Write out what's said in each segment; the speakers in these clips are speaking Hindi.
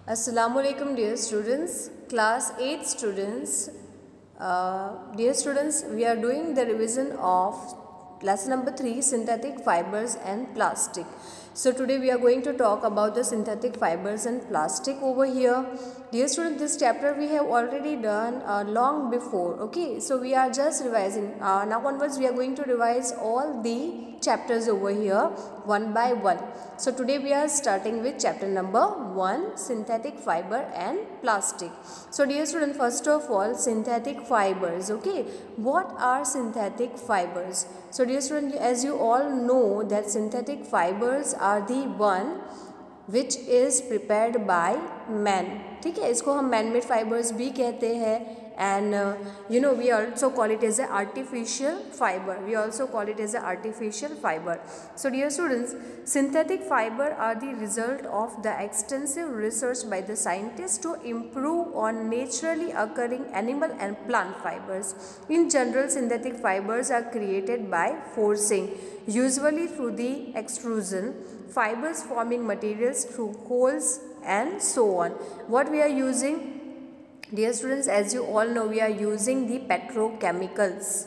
Assalamualaikum dear students, class 8 students. Dear students, we are doing the revision of lesson number 3, synthetic fibers and plastic. So today we are going to talk about the synthetic fibers and plastic over here. Dear students, this chapter we have already done long before. Okay, so we are just revising. Now onwards we are going to revise all the chapters over here one by one. So today we are starting with chapter number 1, synthetic fiber and plastic. So dear student, first of all, synthetic fibers. Okay, what are synthetic fibers? So dear student, as you all know that synthetic fibers are the one which is prepared by man. ठीक है, इसको हम man made fibers भी कहते हैं. And we also call it as a artificial fiber. So dear students, synthetic fiber are the result of the extensive research by the scientists to improve on naturally occurring animal and plant fibers. In general, synthetic fibers are created by forcing, usually through the extrusion, fibers forming materials through holes and so on. What we are using? Dear students, as you all know, we are using the petrochemicals.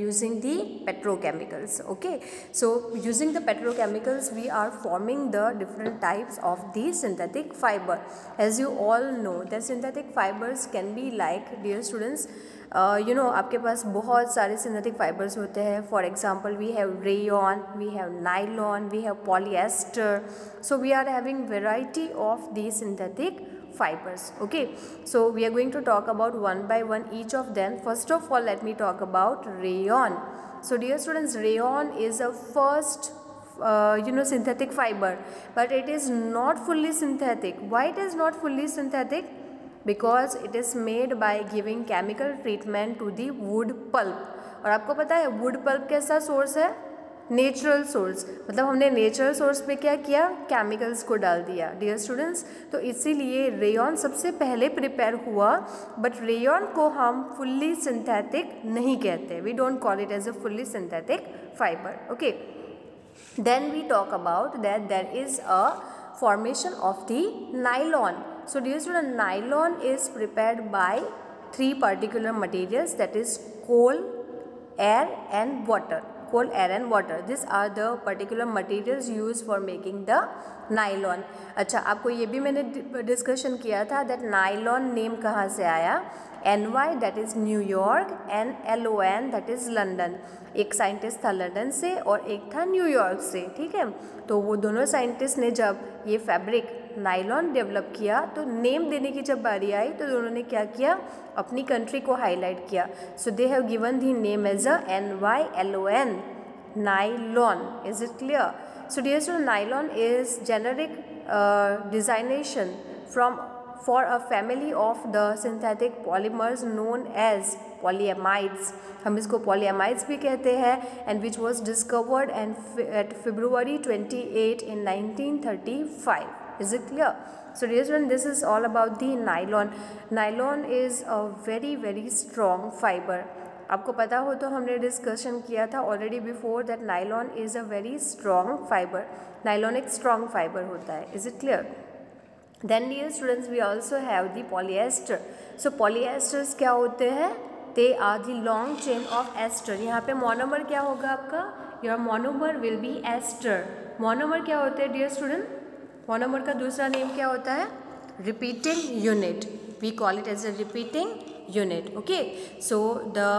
Okay, so using the petrochemicals we are forming the different types of the synthetic fiber. As you all know that synthetic fibers can be like, dear students, आपके पास बहुत सारे synthetic fibers होते हैं. For example, we have rayon, we have nylon, we have polyester. So we are having variety of these synthetic fibers. Okay, so we are going to talk about one by one each of them. First of all, let me talk about rayon. So dear students, rayon is a first synthetic fiber, but it is not fully synthetic. Why it is not fully synthetic? Because it is made by giving chemical treatment to the wood pulp. और आपको पता है wood pulp कैसा सोर्स है? Natural source. मतलब हमने नेचुरल सोर्स पे क्या किया? केमिकल्स को डाल दिया. डियर स्टूडेंट्स, तो इसीलिए रेयॉन सबसे पहले प्रिपेयर हुआ, बट रेयॉन को हम फुल्ली सिंथेटिक नहीं कहते. We don't call it as a fully synthetic fiber. Okay, then we talk about that there is a formation of the nylon. So dear student, nylon is prepared by 3 particular materials, that is coal, air and water. Coal, air and water. These are the particular materials used for making the nylon. अच्छा, आपको ये भी मैंने डिस्कशन किया था that nylon नेम कहाँ से आया. NY that is New York and LON that is London. एक साइंटिस्ट था लंदन से और एक था न्यूयॉर्क से. ठीक है, तो वो दोनों साइंटिस्ट ने जब ये फैब्रिक नाइलॉन डेवलप किया तो नेम देने की जब बारी आई तो दोनों ने क्या किया? अपनी कंट्री को हाईलाइट किया. So they have given the name as a NYLON, nylon. Is it clear? So dear student, nylon is generic designation for a family of the synthetic polymers known as polyamides. हम इसको polyamides भी कहते हैं, and which was discovered at February 28 in 1935. Is it clear? So dear students, this is all about the nylon. Nylon is a very very strong fiber. आपको पता हो तो हमने डिस्कशन किया था already before that nylon is a very strong fiber. Nylon एक स्ट्रॉन्ग फाइबर होता है. Is it clear? Then dear students, we also have the polyester. So polyesters क्या होते हैं? They are the long chain of ester. यहाँ पे monomer क्या होगा आपका? Your monomer will be ester. Monomer क्या होते हैं dear student? Monomer का दूसरा नेम क्या होता है? Repeating unit. We call it as a repeating unit. Okay. So the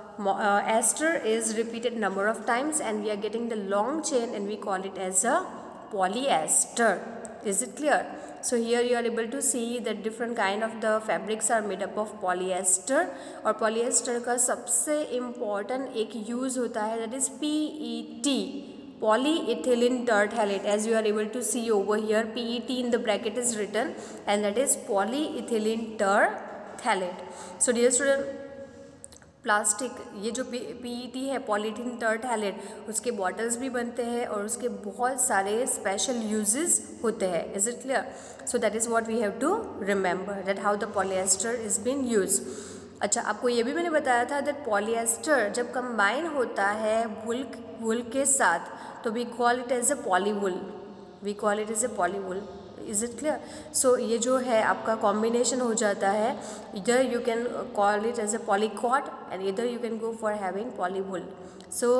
ester is repeated number of times and we are getting the long chain and we call it as a polyester. Is it clear? So here you are able to see that different kind of the fabrics are made up of polyester. और polyester का सबसे important एक use होता है, that is PET, polyethylene terephthalate. As you are able to see over here, PET in the bracket is written and that is polyethylene terephthalate. So dear student, plastic, ये जो PET है, पॉलीथीन टर्टहैलेट, उसके बॉटल्स भी बनते हैं और उसके बहुत सारे स्पेशल यूजेस होते हैं. Is it clear? So that is what we have to remember that how the polyester is been use. अच्छा, आपको ये भी मैंने बताया था दैट पॉलीएस्टर जब कंबाइन होता है वुल के साथ तो we call it as a polywool. Is it clear? So ये जो है आपका कॉम्बिनेशन हो जाता है, इधर you can call it as a polycot and इधर you can go for having polywool. So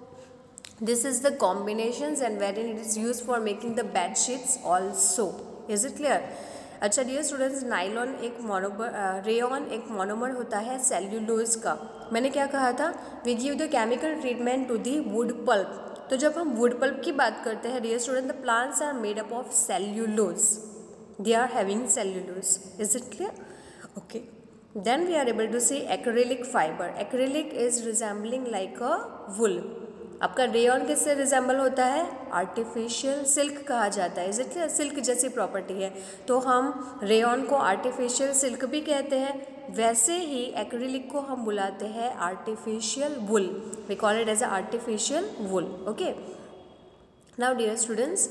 this is the combinations and wherein it is used for making the bed sheets also. Is it clear? अच्छा डियर स्टूडेंट्स, नाइलॉन एक मोनोमर, रेयॉन एक मोनोमर होता है सेल्यूलोज का. मैंने क्या कहा था? We give the chemical treatment to the wood pulp. तो जब हम वुड पल्प की बात करते हैं dear student, the plants are made up of cellulose, they are having cellulose. Is it clear? Okay. Then we are able to see acrylic fiber. Acrylic is resembling like a wool. आपका रेयॉन किससे रिजेंबल होता है? आर्टिफिशियल सिल्क कहा जाता है. Is it clear? सिल्क जैसी प्रॉपर्टी है, तो हम रेयॉन को आर्टिफिशियल सिल्क भी कहते हैं. वैसे ही एक्रिलिक को हम बुलाते हैं artificial wool. We call it as artificial wool. Okay. Now dear students,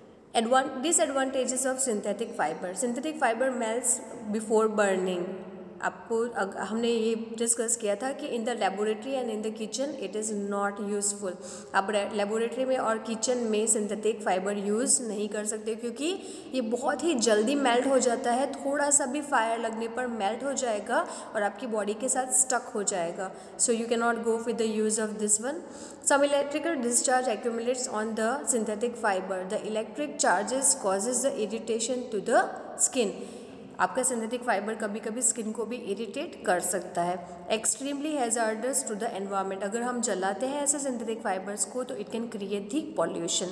disadvantages of synthetic fiber. Synthetic fiber melts before burning. आपको हमने ये डिस्कस किया था कि in the laboratory and in the kitchen it is not useful. आप लेबोरेटरी में और किचन में सिंथेटिक फाइबर यूज़ नहीं कर सकते क्योंकि ये बहुत ही जल्दी मेल्ट हो जाता है. थोड़ा सा भी फायर लगने पर मेल्ट हो जाएगा और आपकी बॉडी के साथ स्टक हो जाएगा. So you can not go with the use of this one. Some electrical discharge accumulates on the synthetic fiber. The electric charges causes the irritation to the skin. आपका सिंथेटिक फाइबर कभी कभी स्किन को भी इरिटेट कर सकता है. Extremely hazardous to the environment. अगर हम जलाते हैं ऐसे सिंथेटिक फाइबर्स को तो it can create the pollution.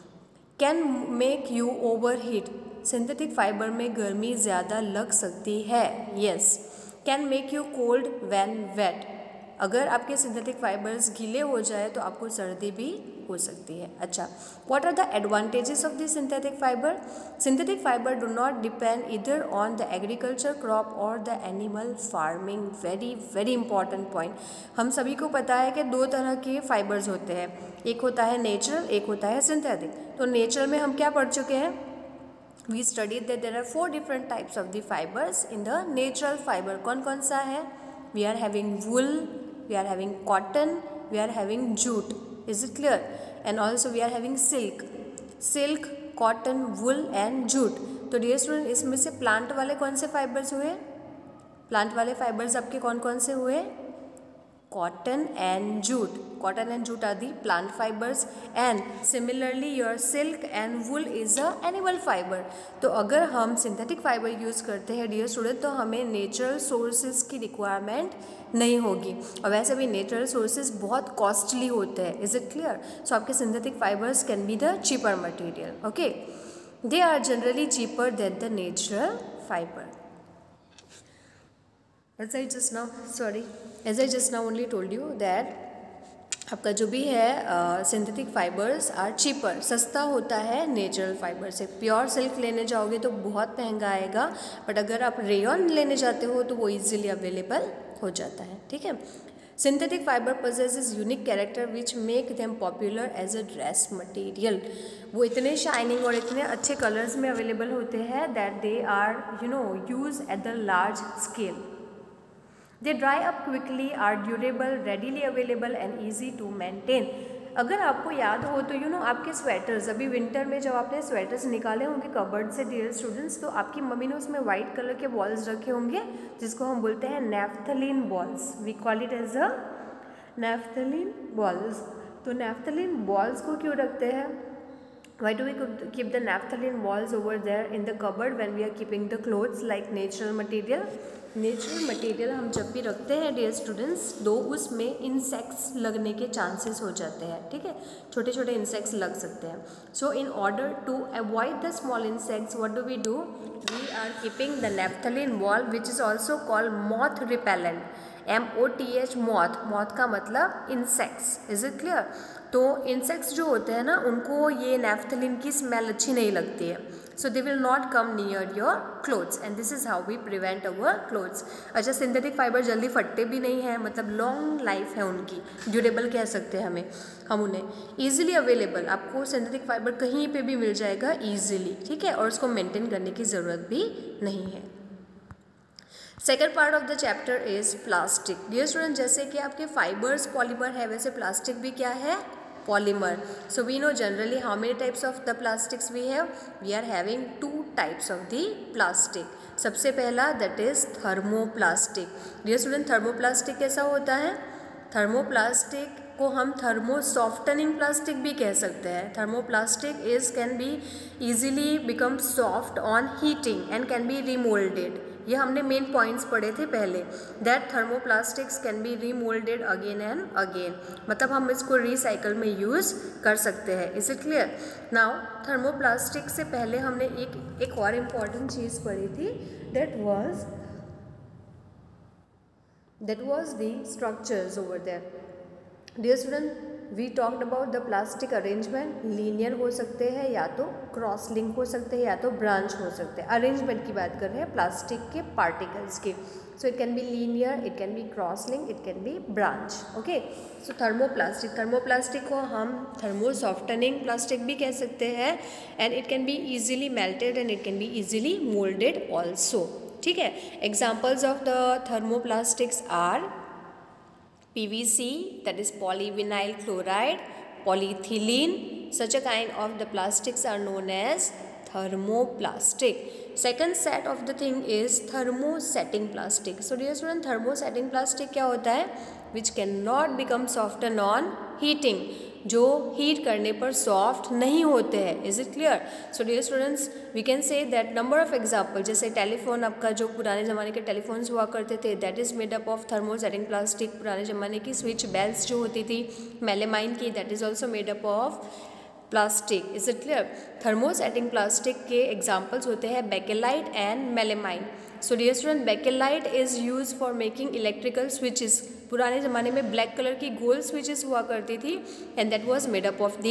Can make you over heat. Synthetic fibre में गर्मी ज़्यादा लग सकती है. Yes. Can make you cold when wet. अगर आपके सिंथेटिक फाइबर्स गीले हो जाए तो आपको सर्दी भी हो सकती है. अच्छा, what are the advantages of this synthetic fiber? Synthetic fiber do not depend इधर ऑन द एग्रीकल्चर क्रॉप और the animal farming. Very very important point. हम सभी को पता है कि दो तरह के फाइबर्स होते हैं, एक होता है नेचुरल, एक होता है सिंथेटिक. तो नेचुरल में हम क्या पढ़ चुके हैं? We studied that there are 4 different types of the fibers in the natural fiber. कौन कौन सा है? We are having wool, we are having cotton, we are having jute. Is it clear? And also we are having silk, cotton, wool and jute. तो डियर स्टूडेंट, इसमें से प्लांट वाले कौन से फाइबर्स हुए? प्लांट वाले फाइबर्स आपके कौन कौन से हुए? Cotton and jute. Cotton and jute are the plant fibers and similarly your silk and wool is a animal fiber. तो अगर हम सिंथेटिक फाइबर यूज़ करते हैं डियर स्टूडेंट तो हमें नेचुरल सोर्सेज की रिक्वायरमेंट नहीं होगी, और वैसे भी नेचुरल सोर्सेज बहुत कॉस्टली होते हैं. Is it clear? सो आपके synthetic fibers can be the cheaper material. Okay. They are generally cheaper than the natural fiber. As I just now only told you that आपका जो भी है सिंथेटिक फाइबर्स आर चीपर, सस्ता होता है नेचुरल फाइबर से. प्योर सिल्क लेने जाओगे तो बहुत महंगा आएगा, बट अगर आप रेयॉन लेने जाते हो तो वो इजीली अवेलेबल हो जाता है. ठीक है. Synthetic fiber possesses unique character which make them popular as a dress material. वो इतने शाइनिंग और इतने अच्छे कलर्स में अवेलेबल होते हैं that they are use at the large scale. They dry up quickly, are durable, readily available and easy to maintain. अगर आपको याद हो तो आपके स्वेटर्स, अभी विंटर में जब आपने स्वेटर्स निकाले होंगे कबर्ड से डियर स्टूडेंट्स, तो आपकी मम्मी ने उसमें वाइट कलर के बॉल्स रखे होंगे जिसको हम बोलते हैं naphthalene balls. We call it as a naphthalene balls. तो नेफ्थलीन बॉल्स को क्यों रखते हैं? Why do we keep the naphthalene balls over there in the cupboard when we are keeping the clothes like natural material? Natural material हम जब भी रखते हैं डियर स्टूडेंट्स, दो उसमें इंसेक्ट्स लगने के चांसेस हो जाते हैं. ठीक है, छोटे छोटे इंसेक्ट्स लग सकते हैं. So in order to avoid the small insects what do? We are keeping the naphthalene ball which is also called moth repellent. MOTH moth. Moth का मतलब इंसेक्ट्स. Is it clear? तो इंसेक्ट्स जो होते हैं ना, उनको ये नेफ्थलीन की स्मेल अच्छी नहीं लगती है. So they will not come near your clothes and this is how we prevent our clothes. अच्छा, सिंथेटिक फाइबर जल्दी फटते भी नहीं हैं, मतलब लॉन्ग लाइफ है उनकी, ड्यूरेबल कह सकते हैं हम उन्हें. ईजिली अवेलेबल, आपको सिंथेटिक फाइबर कहीं पे भी मिल जाएगा ईजिली. ठीक है, और उसको मेंटेन करने की ज़रूरत भी नहीं है. Second part of the chapter is plastic. Dear student, जैसे कि आपके फाइबर्स पॉलीमर है, वैसे प्लास्टिक भी क्या है? polymer. So we know generally how many types of the plastics we have. We are having 2 types of the plastic. सबसे पहला that is thermoplastic. Dear student, thermoplastic कैसा होता है? थर्मोप्लास्टिक को हम थर्मो सॉफ्टनिंग प्लास्टिक भी कह सकते हैं. Thermoplastic is can be easily become soft on heating and can be remoulded. ये हमने मेन पॉइंट्स पढ़े थे पहले. That thermoplastics can be remoulded again and again. मतलब हम इसको रिसाइकल में यूज़ कर सकते हैं. Is it clear? Now thermoplastic से पहले हमने एक और इम्पॉर्टेंट चीज़ पढ़ी थी. that was the structures over there. Dear student, we talked about the plastic arrangement. Linear हो सकते हैं, या तो क्रॉस लिंक हो सकते हैं, या तो ब्रांच हो सकते हैं. अरेंजमेंट की बात कर रहे हैं प्लास्टिक के पार्टिकल्स की. So it can be linear, it can be cross link, it can be branch. Okay. So thermoplastic को हम थर्मो सॉफ्टनिंग प्लास्टिक भी कह सकते हैं. And it can be easily melted and it can be easily moulded also. ठीक है. Examples of the thermoplastics are PVC, that is polyvinyl chloride, polyethylene. Such a kind of the plastics are known as thermoplastic. Second set of the thing is thermosetting plastic. So dear student, thermosetting plastic क्या होता है? Which cannot become softened on heating. जो हीट करने पर सॉफ्ट नहीं होते हैं. Is it clear? So dear students, we can say that number of example, जैसे टेलीफोन, आपका जो पुराने ज़माने के टेलीफोन्स हुआ करते थे, that is made up of thermosetting plastic. पुराने ज़माने की स्विच बेल्स जो होती थी मेलेमाइन की, that is also made up of plastic. Is it clear? Thermosetting plastic के एग्जाम्पल्स होते हैं bakelite and melamine. So dear student, bakelite is use for making electrical switches. पुराने ज़माने में ब्लैक कलर की गोल स्विचेस हुआ करती थी and that was made up of the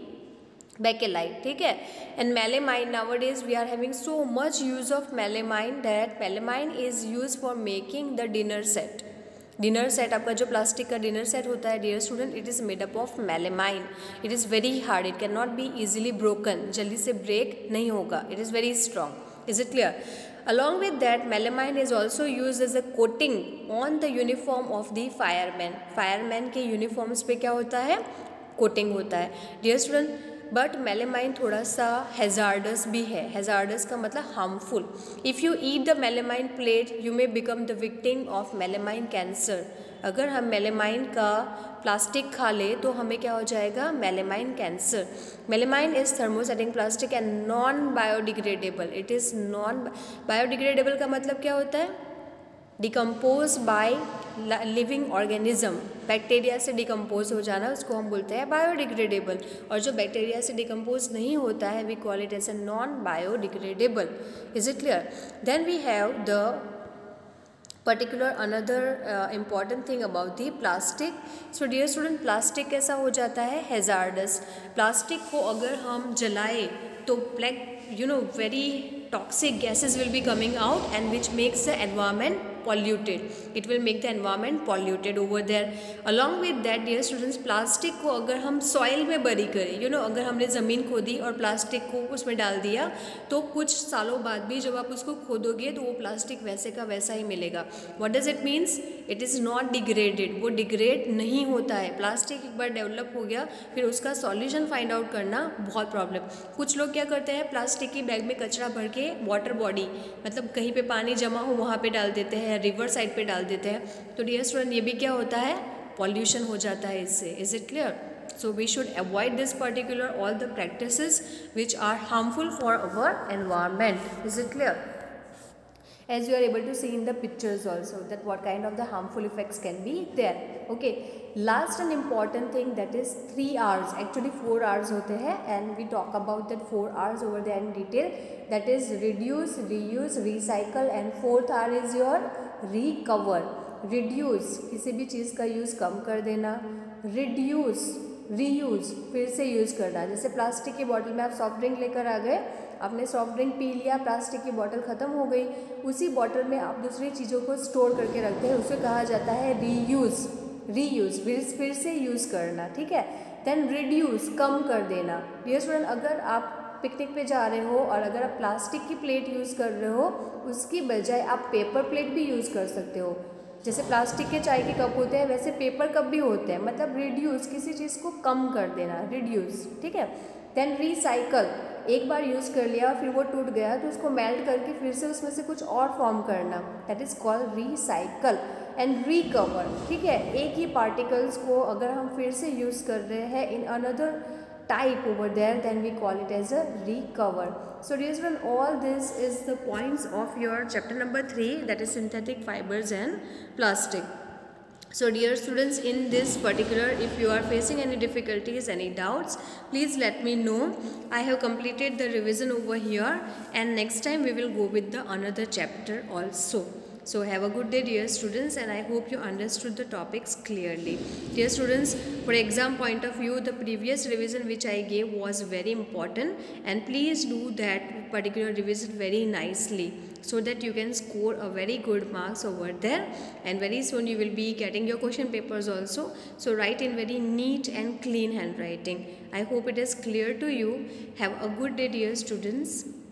bakelite. ठीक है. And melamine, nowadays we are having so much use of melamine that melamine is use for making the dinner set. Dinner set, आपका जो प्लास्टिक का डिनर सेट होता है dear student, it is made up of melamine. It is very hard, it can not be easily broken. जल्दी से ब्रेक नहीं होगा. It is very strong. Is it clear? Along with that, melamine is also used as a coating on the uniform of the firemen. Firemen के uniforms पे क्या होता है? कोटिंग होता है. Dear student, बट मेलेमाइन थोड़ा सा हैज़ार्डस भी है. हैज़ार्डस का मतलब harmful. If you eat the melamine plate, you may become the victim of melamine cancer. अगर हम मेलेमाइन का प्लास्टिक खा ले तो हमें क्या हो जाएगा? Melamine cancer. Melamine is thermosetting plastic and non biodegradable. It is non biodegradable का मतलब क्या होता है? Decompose by living organism. Bacteria से डिकम्पोज हो जाना, उसको हम बोलते हैं बायोडिग्रेडेबल. और जो बैक्टीरिया से डिकम्पोज नहीं होता है, we call it as a non biodegradable. Is it clear? Then we have the particular another important thing about the plastic. So dear student, plastic कैसा हो जाता है? हैज़ार्डस. प्लास्टिक को अगर हम जलाए तो very toxic gases will be coming out and which makes the environment polluted. It will make the environment polluted over there. Along with that, dear students, plastic को अगर हम सॉइल में बरी करें, अगर हमने ज़मीन खोदी और प्लास्टिक को उसमें डाल दिया, तो कुछ सालों बाद भी जब आप उसको खोदोगे तो वो प्लास्टिक वैसे का वैसा ही मिलेगा. What does it means? It is not degraded. वो डिग्रेड नहीं होता है. प्लास्टिक एक बार डेवलप हो गया, फिर उसका सॉल्यूशन फाइंड आउट करना बहुत प्रॉब्लम. कुछ लोग क्या करते हैं, प्लास्टिक की बैग में कचरा भर के वाटर बॉडी, मतलब कहीं पे पानी जमा हो वहाँ पे डाल देते हैं, रिवर साइड पे डाल देते हैं. तो डियर स्टूडेंट, ये भी क्या होता है? पॉल्यूशन हो जाता है इससे. Is it clear? So we should avoid this particular all the practices which are harmful for our environment. Is it clear? As you are able to see in the pictures also that what kind of the harmful effects can be there. Okay, last and important thing, that is 3 R's. Actually 4 R's होते हैं and we talk about that 4 R's over there in detail. That is reduce, reuse, recycle and 4th R is your recover. Reduce, किसी भी चीज़ का यूज़ कम कर देना. Reduce, रीयूज़, फिर से यूज़ करना. जैसे प्लास्टिक की बॉटल में आप सॉफ्ट ड्रिंक लेकर आ गए, आपने सॉफ्ट ड्रिंक पी लिया, प्लास्टिक की बॉटल ख़त्म हो गई, उसी बॉटल में आप दूसरी चीज़ों को स्टोर करके रखते हैं, उसे कहा जाता है रीयूज़. रीयूज़ फिर से यूज़ करना. ठीक है. देन रिड्यूस, कम कर देना. डियर स्टूडेंट, अगर आप पिकनिक पे जा रहे हो और अगर आप प्लास्टिक की प्लेट यूज़ कर रहे हो, उसकी बजाय आप पेपर प्लेट भी यूज़ कर सकते हो. जैसे प्लास्टिक के चाय के कप होते हैं वैसे पेपर कप भी होते हैं, मतलब रिड्यूस, किसी चीज़ को कम कर देना, रिड्यूस, ठीक है। देन रिसाइकल, एक बार यूज़ कर लिया फिर वो टूट गया तो उसको मेल्ट करके फिर से उसमें से कुछ और फॉर्म करना, that is called recycle. And recover, ठीक है, एक ही पार्टिकल्स को अगर हम फिर से यूज़ कर रहे हैं in another type over there, then we call it as a recover. So dear students, all this is the points of your chapter number 3, that is synthetic fibers and plastic. So dear students, in this particular, if you are facing any difficulties, any doubts, please let me know. I have completed the revision over here, and next time we will go with the another chapter also. So have a good day dear students, and I hope you understood the topics clearly. Dear students, for exam point of view, the previous revision which I gave was very important, and please do that particular revision very nicely so that you can score a very good marks over there, and very soon you will be getting your question papers also. So write in very neat and clean handwriting. I hope it is clear to you. Have a good day dear students.